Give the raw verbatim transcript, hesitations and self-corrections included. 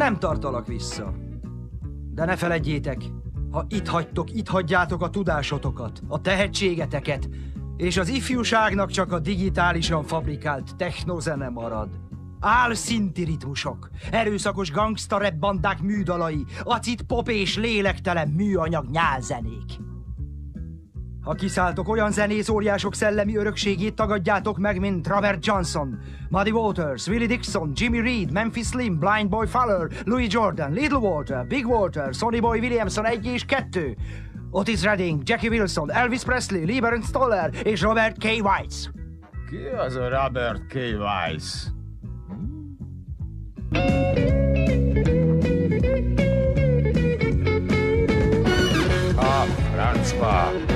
nem tartalak vissza. De ne feledjétek, ha itt hagytok, itt hagyjátok a tudásotokat, a tehetségeteket, és az ifjúságnak csak a digitálisan fabrikált technozene marad. Álszinti ritmusok, erőszakos gangsta rap bandák műdalai, acid pop és lélektelen műanyag nyálzenék. Ha kiszálltok, olyan zenész óriások szellemi örökségét tagadjátok meg, mint Robert Johnson, Muddy Waters, Willie Dixon, Jimmy Reed, Memphis Slim, Blind Boy Fowler, Louis Jordan, Little Walter, Big Walter, Sonny Boy Williamson egy és kettő, Otis Redding, Jackie Wilson, Elvis Presley, Lieber Stoller és Robert K. Weiss. Ki az a Robert K. Weiss? A francba!